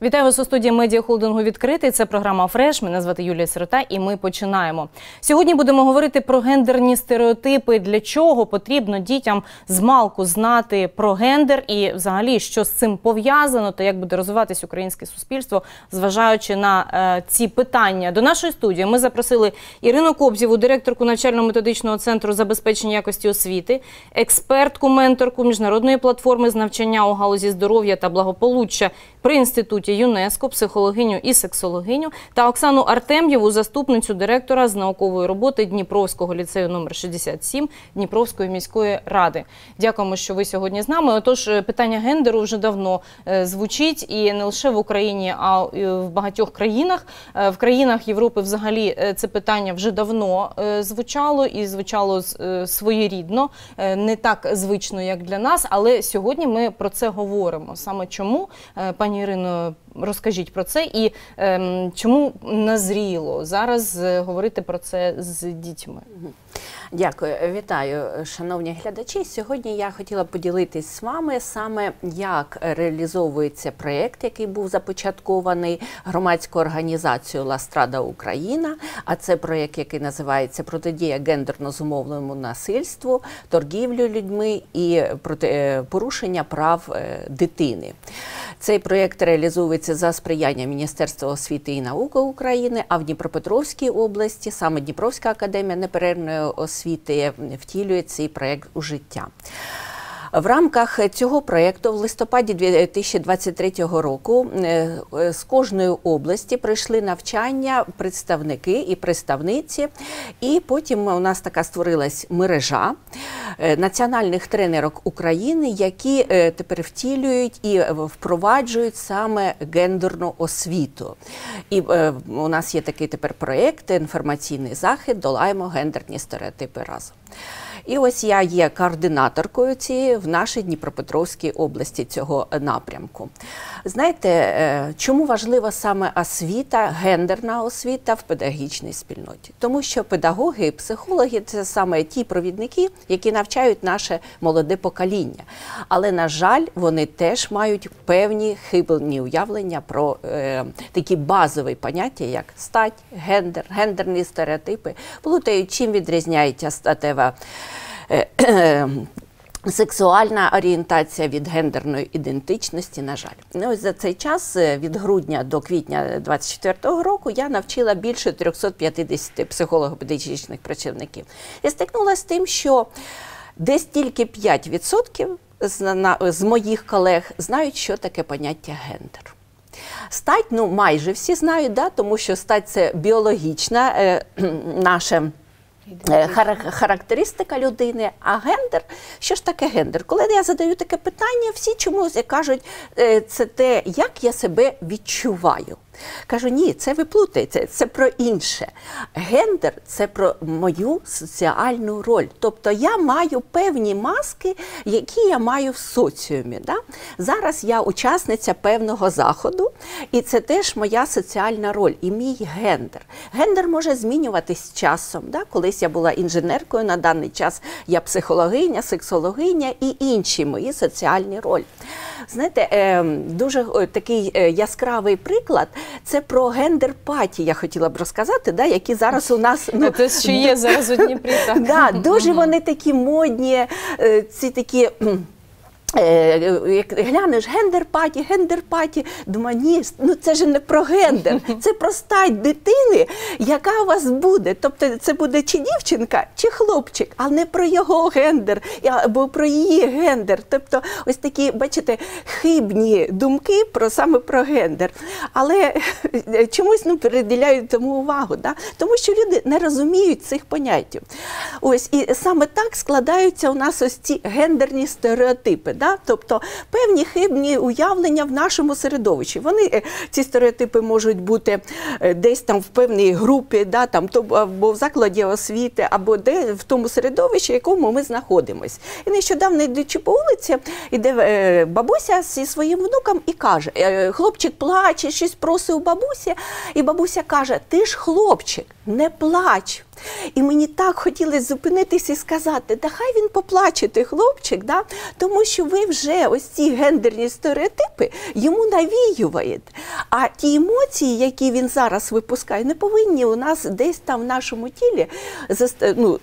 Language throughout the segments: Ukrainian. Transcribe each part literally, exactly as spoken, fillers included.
Вітаю вас у студії медіахолдингу «Відкритий». Це програма «Фреш». Мене звати Юлія Сирота і ми починаємо. Сьогодні будемо говорити про гендерні стереотипи. Для чого потрібно дітям змалку знати про гендер і взагалі, що з цим пов'язано та як буде розвиватись українське суспільство, зважаючи на е, ці питання. До нашої студії ми запросили Ірину Кобзєву, директорку навчально-методичного центру забезпечення якості освіти, експертку, менторку міжнародної платформи з навчання у галузі здоров'я та благополуччя при інституті ЮНЕСКО, психологиню і сексологиню, та Оксану Артем'єву, заступницю директора з наукової роботи Дніпровського ліцею номер шістдесят сім Дніпровської міської ради. Дякуємо, що ви сьогодні з нами. Отож, питання гендеру вже давно звучить і не лише в Україні, а й в багатьох країнах. В країнах Європи взагалі це питання вже давно звучало і звучало своєрідно, не так звично, як для нас, але сьогодні ми про це говоримо. Саме чому, пані Ірино, розкажіть про це і ем, чому назріло зараз говорити про це з дітьми? Дякую. Вітаю, шановні глядачі. Сьогодні я хотіла поділитись з вами саме, як реалізовується проєкт, який був започаткований громадською організацією «Ластрада Україна», а це проєкт, який називається «Протидія гендерно зумовленому насильству, торгівлю людьми і порушення прав дитини». Цей проєкт реалізовується за сприяння Міністерства освіти і науки України, а в Дніпропетровській області саме Дніпровська академія неперервної освіти втілює цей проєкт у життя. В рамках цього проєкту в листопаді дві тисячі двадцять третього року з кожної області прийшли навчання представники і представниці, і потім у нас така створилась мережа національних тренерок України, які тепер втілюють і впроваджують саме гендерну освіту. І у нас є такий тепер проєкт «Інформаційний захід. Долаємо гендерні стереотипи разом». І ось я є координаторкою цієї в нашій Дніпропетровській області цього напрямку. Знаєте, чому важлива саме освіта, гендерна освіта в педагогічній спільноті? Тому що педагоги і психологи – це саме ті провідники, які навчають наше молоде покоління. Але, на жаль, вони теж мають певні хибні уявлення про е, такі базові поняття, як стать, гендер, гендерні стереотипи, плутають, чим відрізняється статева сексуальна орієнтація від гендерної ідентичності, на жаль. Ось за цей час, від грудня до квітня двадцять четвертого року, я навчила більше трьохсот п'ятдесяти психолого-педагогічних працівників. Я стикнулася з тим, що десь тільки п'ять відсотків з, з моїх колег знають, що таке поняття гендер. Стать, ну, майже всі знають, да, тому що стать – це біологічна е, наша характеристика людини, а гендер, що ж таке гендер? Коли я задаю таке питання, всі чомусь кажуть, це те, як я себе відчуваю. Кажу, ні, це ви плутаєте, це про інше. Гендер – це про мою соціальну роль. Тобто я маю певні маски, які я маю в соціумі. Да? Зараз я учасниця певного заходу, і це теж моя соціальна роль, і мій гендер. Гендер може змінюватись з часом. Да? Колись я була інженеркою, на даний час я психологиня, сексологиня і інші мої соціальні ролі. Знаєте, дуже такий яскравий приклад – це про гендер-паті, я хотіла б розказати, да, які зараз у нас… Ну, це ще є зараз у Дніпрі, так? Да, дуже вони такі модні, ці такі… Як глянеш, гендер-паті, гендер-паті, думаю, ні, ну це ж не про гендер, це про стать дитини, яка у вас буде. Тобто це буде чи дівчинка, чи хлопчик, а не про його гендер, або про її гендер. Тобто ось такі, бачите, хибні думки про саме про гендер. Але чомусь, ну, приділяють тому увагу, да? Тому що люди не розуміють цих понять. Ось, і саме так складаються у нас ось ці гендерні стереотипи. Да? Тобто певні хибні уявлення в нашому середовищі. Вони, ці стереотипи можуть бути десь там в певній групі, да? Там, то, або в закладі освіти, або де, в тому середовищі, в якому ми знаходимося. І нещодавно, йдучи по вулиці, йде бабуся зі своїм внуком і каже, хлопчик плаче, щось просить у бабусі, і бабуся каже, ти ж хлопчик, не плач. І мені так хотілося зупинитися і сказати, да хай він поплаче, той хлопчик, да? Тому що ви вже ось ці гендерні стереотипи йому навіюєте. А ті емоції, які він зараз випускає, не повинні у нас десь там в нашому тілі, ну,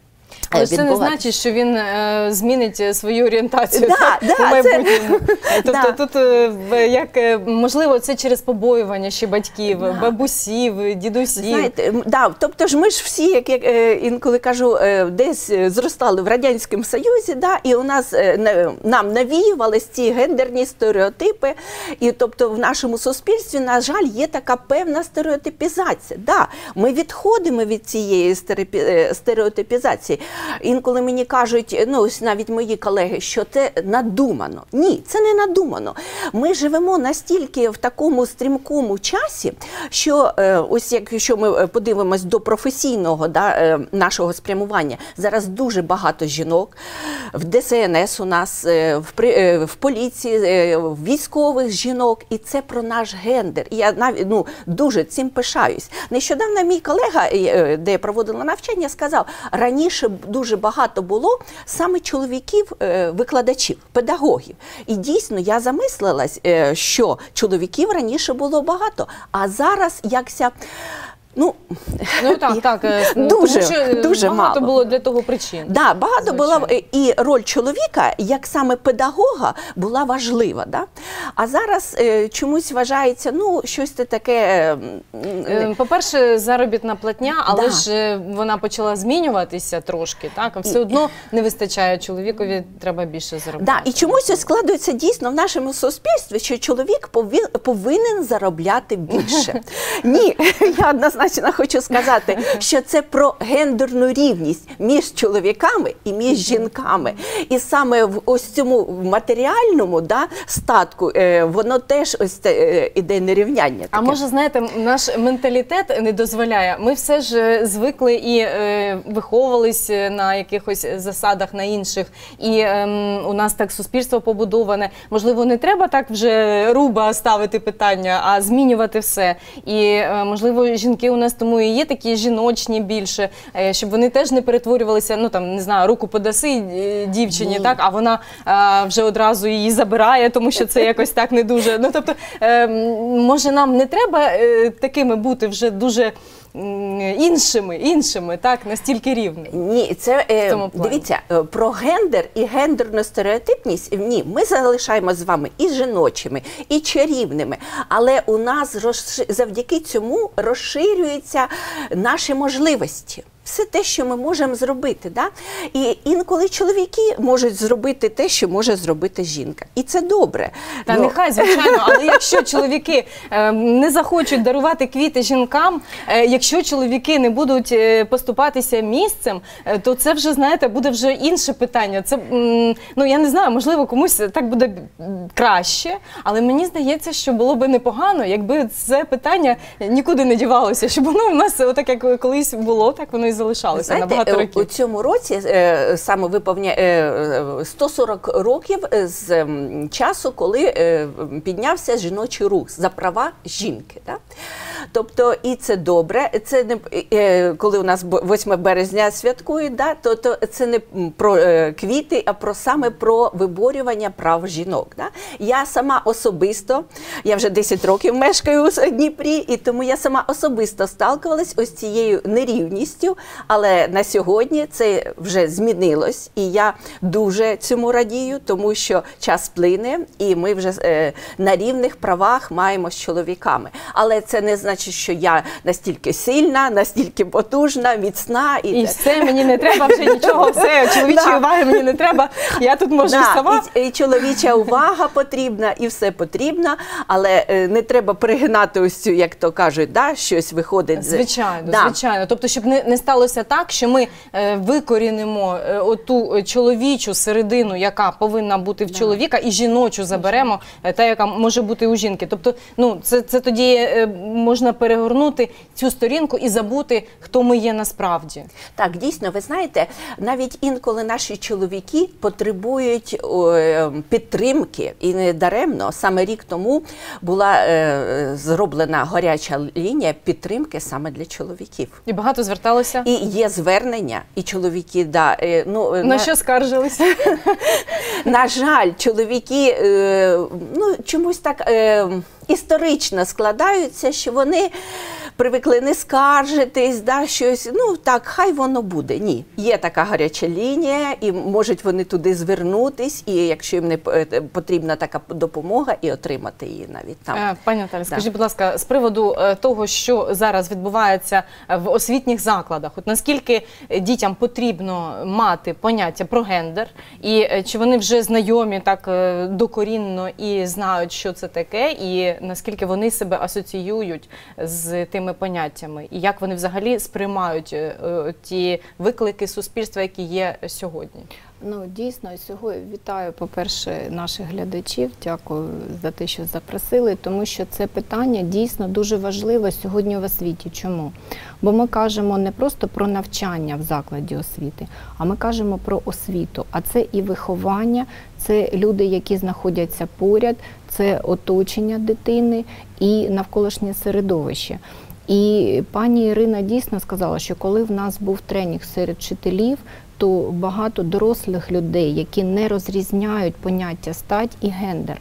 але це не значить, що він е, змінить свою орієнтацію да, так, да, у майбутньому. Це... Тобто да. тут, е, як, можливо, це через побоювання ще батьків, да. бабусів, дідусів. Знаєте, да, тобто ж ми ж всі, як я е, інколи кажу, е, десь зростали в Радянському Союзі, да, і у нас, е, нам навіювались ці гендерні стереотипи, і тобто в нашому суспільстві, на жаль, є така певна стереотипізація. Да, ми відходимо від цієї стереотипізації. Інколи мені кажуть, ну ось навіть мої колеги, що це надумано. Ні, це не надумано. Ми живемо настільки в такому стрімкому часі, що ось якщо ми подивимось до професійного да, нашого спрямування, зараз дуже багато жінок, в Де Ес Ен Ес у нас, в, в поліції, в військових жінок, і це про наш гендер. І я навіть ну, дуже цим пишаюсь. Нещодавно мій колега, де я проводила навчання, сказав, раніше дуже багато було саме чоловіків-викладачів, педагогів. І дійсно я замислилась, що чоловіків раніше було багато, а зараз якся... Ну, ну так, так. Дуже, тому, дуже багато мало. було для того причин. Да, багато звичайно. було, і роль чоловіка, як саме педагога, була важлива. Да? А зараз е, чомусь вважається, ну, щось це таке... Е, По-перше, заробітна платня, але да. ж вона почала змінюватися трошки, так? А все одно не вистачає чоловікові, треба більше заробляти. Да, і чомусь складується дійсно в нашому суспільстві, що чоловік повинен заробляти більше. Ні, я однозначно хочу сказати, що це про гендерну рівність між чоловіками і між жінками. І саме в ось цьому матеріальному да, статку е, воно теж ось це, е, іде нерівняння. А може, знаєте, наш менталітет не дозволяє. Ми все ж звикли і е, виховувались на якихось засадах, на інших. І е, у нас так суспільство побудоване. Можливо, не треба так вже руба ставити питання, а змінювати все. І, е, можливо, жінки у нас тому і є такі жіночні більше, щоб вони теж не перетворювалися, ну там, не знаю, руку подаси дівчині, Ні. так, а вона а, вже одразу її забирає, тому що це якось так не дуже. Ну, тобто, е, може нам не треба е, такими бути вже дуже іншими, іншими, так, настільки рівні? Ні, це, е, дивіться, про гендер і гендерну стереотипність, ні, ми залишаємо з вами і жіночими, і чарівними, але у нас розшир... завдяки цьому розширюються наші можливості. Все те, що ми можемо зробити. Да? І інколи чоловіки можуть зробити те, що може зробити жінка. І це добре. Та Но... нехай, звичайно, але якщо чоловіки е, не захочуть дарувати квіти жінкам, е, якщо чоловіки не будуть е, поступатися місцем, е, то це вже, знаєте, буде вже інше питання. Це, м, ну, я не знаю, можливо, комусь так буде краще, але мені здається, що було би непогано, якби це питання нікуди не дівалося, щоб воно у нас, отак як колись було, так воно і залишалося. Знаєте, на багато років. У цьому році е, саме виповняє е, сто сорок років з часу, коли е, піднявся жіночий рух за права жінки. Да? Тобто, і це добре, це не, е, коли у нас восьме березня святкують, да, то, то це не про е, квіти, а про саме про виборювання прав жінок. Да? Я сама особисто, я вже десять років мешкаю у Дніпрі, і тому я сама особисто сталкувалась ось цією нерівністю, але на сьогодні це вже змінилось, і я дуже цьому радію, тому що час плине, і ми вже е, на рівних правах маємо з чоловіками. Але це не значить, що я настільки сильна, настільки потужна, міцна. І, і все, мені не треба вже нічого, все, чоловічої уваги мені не треба, я тут можу да, сама. І, і чоловіча увага потрібна, і все потрібно, але е, не треба перегинати ось цю, як то кажуть, да, щось виходить. Звичайно, да. звичайно. Тобто, щоб не, не сталося так, що ми е, викорінимо е, оту чоловічу середину, яка повинна бути в чоловіка, і жіночу заберемо, е, та, яка може бути у жінки. Тобто, ну, це, це тоді е, можна перегорнути цю сторінку і забути, хто ми є насправді. Так, дійсно, ви знаєте, навіть інколи наші чоловіки потребують о, підтримки, і не даремно, саме рік тому була е, зроблена гаряча лінія підтримки саме для чоловіків. І багато зверталося? скаржилися? І є звернення, і чоловіки, да, е, ну, на, на що скаржилися? На жаль, чоловіки е, ну, чомусь так е, історично складаються, що вони привикли не скаржитись, да, щось, ну так, хай воно буде. Ні, є така гаряча лінія, і можуть вони туди звернутись, і якщо їм не потрібна така допомога, і отримати її навіть там. Пані Наталі, да. Скажіть, будь ласка, з приводу того, що зараз відбувається в освітніх закладах, от наскільки дітям потрібно мати поняття про гендер, і чи вони вже знайомі так докорінно і знають, що це таке, і наскільки вони себе асоціюють з тими поняттями, і як вони взагалі сприймають ті виклики суспільства, які є сьогодні? Ну, дійсно, сьогодні вітаю, по-перше, наших глядачів, дякую за те, що запросили, тому що це питання дійсно дуже важливе сьогодні в освіті. Чому? Бо ми кажемо не просто про навчання в закладі освіти, а ми кажемо про освіту. А це і виховання, це люди, які знаходяться поряд, це оточення дитини і навколишнє середовище. І пані Ірина дійсно сказала, що коли в нас був тренінг серед вчителів, то багато дорослих людей, які не розрізняють поняття стать і гендер.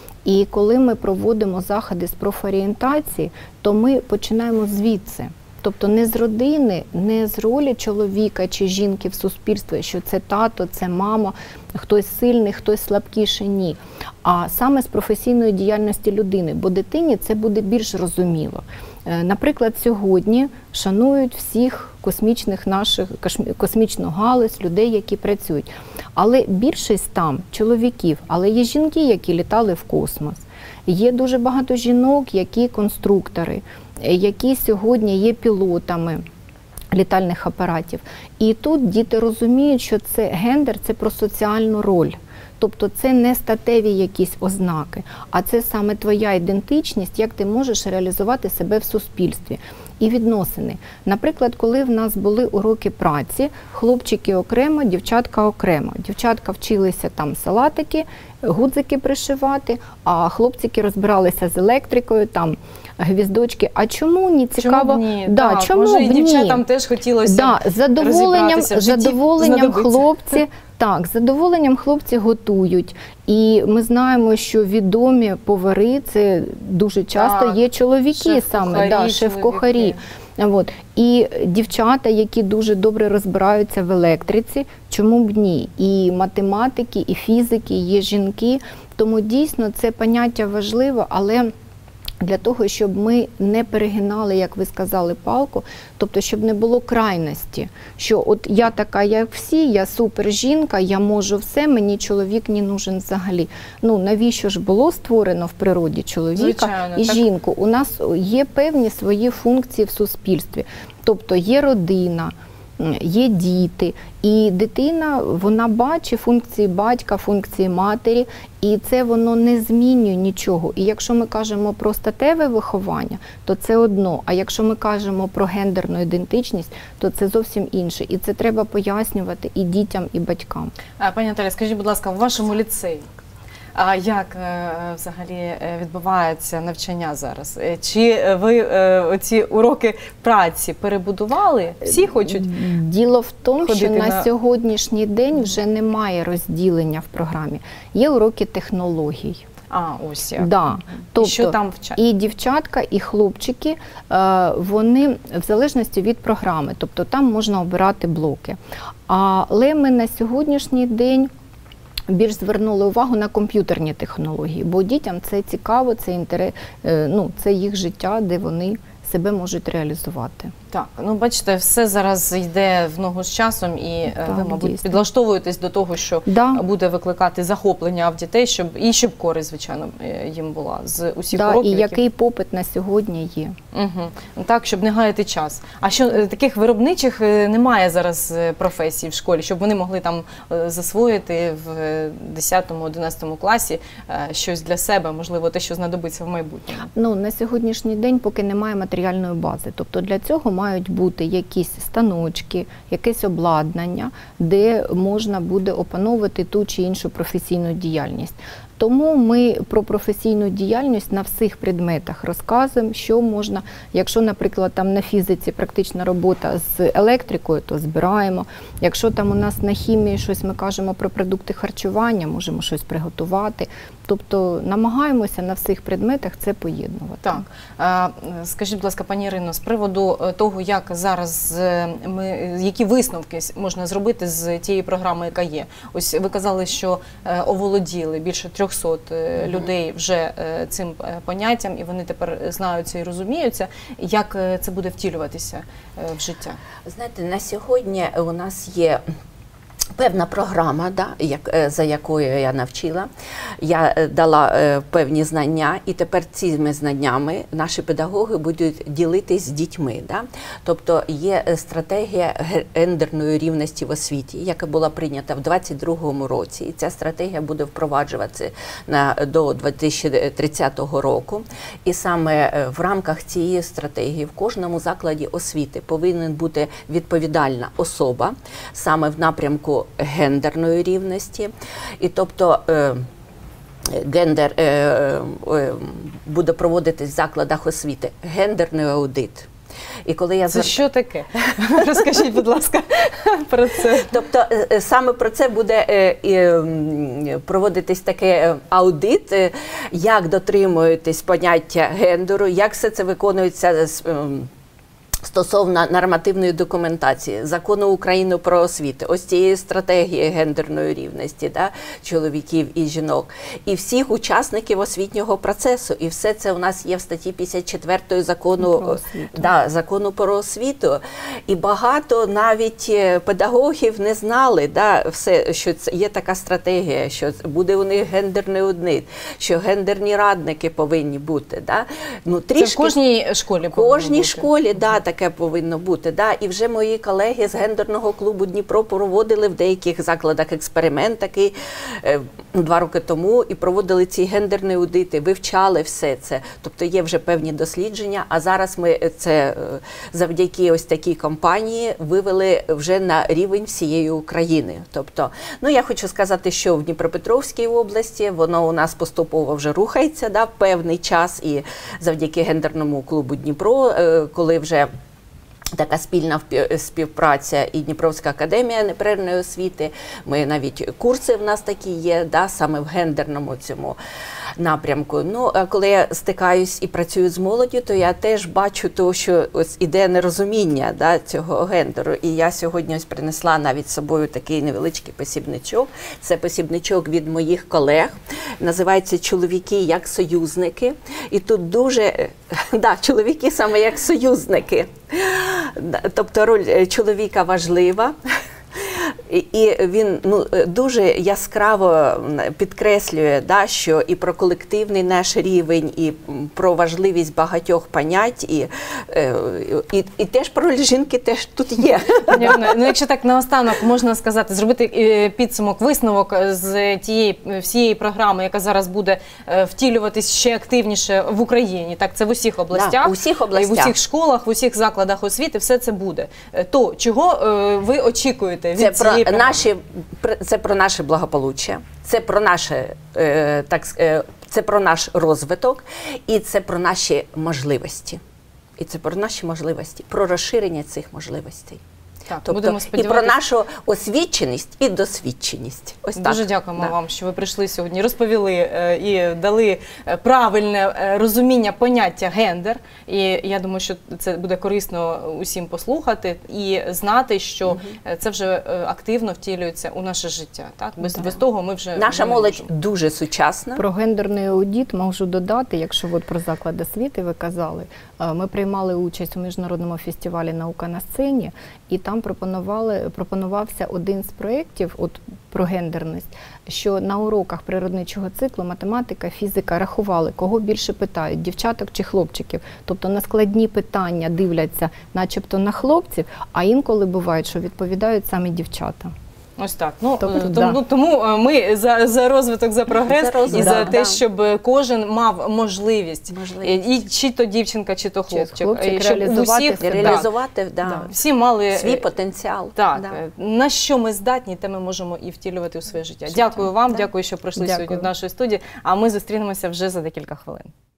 І коли ми проводимо заходи з профорієнтації, то ми починаємо звідси. Тобто не з родини, не з ролі чоловіка чи жінки в суспільстві, що це тато, це мама, хтось сильний, хтось слабкіший, ні. А саме з професійної діяльності людини, бо дитині це буде більш зрозуміло. Наприклад, сьогодні шанують всіх космічних наших, космічну галузь, людей, які працюють. Але більшість там чоловіків, але є жінки, які літали в космос. Є дуже багато жінок, які конструктори, які сьогодні є пілотами літальних апаратів. І тут діти розуміють, що це гендер, це про соціальну роль. Тобто це не статеві якісь ознаки, а це саме твоя ідентичність, як ти можеш реалізувати себе в суспільстві. І відносини. Наприклад, коли в нас були уроки праці, хлопчики окремо, дівчатка окремо. Дівчатка вчилися там салатики, гудзики пришивати, а хлопчики розбиралися з електрикою, там гвіздочки. А чому не цікаво? Чому б ні? Да, так, чому може, б і ні? дівчатам теж хотілося да, задоволенням, розібратися в житті, задоволенням знадобиться. хлопці, так, з задоволенням хлопці готують. І ми знаємо, що відомі повари, це дуже часто так, є чоловіки саме, да, шеф-кухарі. От. І дівчата, які дуже добре розбираються в електриці, чому б ні? І математики, і фізики, є жінки. Тому дійсно це поняття важливо, але для того, щоб ми не перегинали, як ви сказали, палку, тобто, щоб не було крайності, що от я така, як всі, я супер жінка, я можу все, мені чоловік не нужен взагалі. Ну, навіщо ж було створено в природі чоловіка Звичайно, і так. жінку? У нас є певні свої функції в суспільстві. Тобто є родина, є діти, і дитина, вона бачить функції батька, функції матері, і це воно не змінює нічого. І якщо ми кажемо про статеве виховання, то це одно, а якщо ми кажемо про гендерну ідентичність, то це зовсім інше. І це треба пояснювати і дітям, і батькам. Пані Наталя, скажіть, будь ласка, у вашому ліцеї, а як е, взагалі відбувається навчання зараз? Чи ви е, оці уроки праці перебудували? Всі хочуть Діло в тому, що на, на сьогоднішній день вже немає розділення в програмі. Є уроки технологій. А, ось як. Да. Тобто, і що там вчать? І дівчатка, і хлопчики, вони в залежності від програми, тобто там можна обирати блоки. Але ми на сьогоднішній день більш звернули увагу на комп'ютерні технології, бо дітям це цікаво, це, інтерес, ну, це їх життя, де вони себе можуть реалізувати. Так, ну бачите, все зараз йде в ногу з часом, і так, ви, мабуть, дійсно підлаштовуєтесь до того, що да. буде викликати захоплення в дітей, щоб і щоб користь, звичайно, їм була з усіх да, уроків. І який які... попит на сьогодні є. Угу. Так, щоб не гаяти час. А що таких виробничих немає зараз професій в школі, щоб вони могли там засвоїти в десятому-одинадцятому класі щось для себе, можливо, те, що знадобиться в майбутньому? Ну, на сьогоднішній день поки немає матеріальної бази. Тобто для цього мають бути якісь станочки, якесь обладнання, де можна буде опановувати ту чи іншу професійну діяльність. Тому ми про професійну діяльність на всіх предметах розказуємо, що можна, якщо, наприклад, там на фізиці практична робота з електрикою, то збираємо. Якщо там у нас на хімії щось ми кажемо про продукти харчування, можемо щось приготувати. Тобто намагаємося на всіх предметах це поєднувати. Так. А, скажіть, будь ласка, пані Ірино, з приводу того, як зараз ми, які висновки можна зробити з тієї програми, яка є. Ось ви казали, що оволоділи більше трьохсот mm-hmm. людей вже цим поняттям, і вони тепер знаються і розуміються. Як це буде втілюватися в життя? Знаєте, на сьогодні у нас є певна програма, да, як, за якою я навчила. Я дала е, певні знання, і тепер цими знаннями наші педагоги будуть ділитись з дітьми. Да? Тобто є стратегія гендерної рівності в освіті, яка була прийнята в двадцять другому році. І ця стратегія буде впроваджуватися на, до дві тисячі тридцятого року. І саме в рамках цієї стратегії в кожному закладі освіти повинен бути відповідальна особа саме в напрямку гендерної рівності, і тобто е, гендер е, е, буде проводитись в закладах освіти гендерний аудит. І коли я це зв... що таке? Розкажіть, будь ласка, про це. Тобто саме про це буде проводитись таке аудит, як дотримуєтесь поняття гендеру, як все це виконується стосовно нормативної документації, Закону України про освіту, ось цієї стратегії гендерної рівності, да, чоловіків і жінок, і всіх учасників освітнього процесу. І все це у нас є в статті п'ятдесят четвертої закону про освіту. Да, закону про освіту. І багато навіть педагогів не знали, да, все, що це є така стратегія, що буде у них гендерний аудит, що гендерні радники повинні бути. Да. Ну, трішки, це в кожній школі в кожній школі, да, таке повинно бути. Да. І вже мої колеги з гендерного клубу Дніпро проводили в деяких закладах експеримент такий е, два роки тому і проводили ці гендерні аудити, вивчали все це. Тобто є вже певні дослідження, а зараз ми це е, завдяки ось такій кампанії вивели вже на рівень всієї України. Тобто, ну я хочу сказати, що в Дніпропетровській області воно у нас поступово вже рухається, да, певний час, і завдяки гендерному клубу Дніпро, е, коли вже така спільна співпраця і Дніпровська академія неперервної освіти, ми навіть курси в нас такі є, да, саме в гендерному цьому напрямку. Ну, а коли я стикаюсь і працюю з молоддю, то я теж бачу то, що ось іде нерозуміння, да, цього гендеру. І я сьогодні ось принесла навіть з собою такий невеличкий посібничок. Це посібничок від моїх колег. Називається «Чоловіки як союзники». І тут дуже, да, чоловіки саме як союзники. Тобто роль чоловіка важлива. І він, ну, дуже яскраво підкреслює, да, що і про колективний наш рівень, і про важливість багатьох понять, і, і, і теж про роль жінки теж тут є. Ну, якщо так наостанок можна сказати, зробити підсумок, висновок з тієї всієї програми, яка зараз буде втілюватись ще активніше в Україні, так, це в усіх областях, да, у всіх областях, в усіх школах, в усіх закладах освіти, все це буде. То чого ви очікуєте від це цієї про наші, це про наше благополуччя, це про наше, е, так, е, це про наш розвиток, і це про наші можливості. І це про наші можливості, про розширення цих можливостей. Так, тобто, і про нашу освіченість і досвідченість. Ось Дуже так. дякуємо да. вам, що ви прийшли сьогодні, розповіли е, і дали правильне е, розуміння поняття гендер. І я думаю, що це буде корисно усім послухати і знати, що угу. це вже активно втілюється у наше життя. Так? Без, да. без того ми вже Наша не молодь можемо. Дуже сучасна. Про гендерний аудит можу додати, якщо от про заклад освіти ви казали. Ми приймали участь у міжнародному фестивалі «Наука на сцені», і там пропонували, пропонувався один з проєктів от, про гендерність, що на уроках природничого циклу математика, фізика рахували, кого більше питають, дівчаток чи хлопчиків. Тобто на складні питання дивляться начебто на хлопців, а інколи буває, що відповідають саме дівчата. Ось так. Ну, Тобто, тому, да. ну, тому ми за, за розвиток, за прогрес За розвиток, і за да, те, да. щоб кожен мав можливість, Можливість. і чи то дівчинка, чи то хлопчик, хлопчик і щоб реалізувати усіх, себе. да, Реалізувати, да, да, всі мали свій потенціал. Так, Да. на що ми здатні, те ми можемо і втілювати у своє життя. Дякую вам, Да. дякую, що прийшли Дякую. сьогодні до нашої студії, а ми зустрінемося вже за декілька хвилин.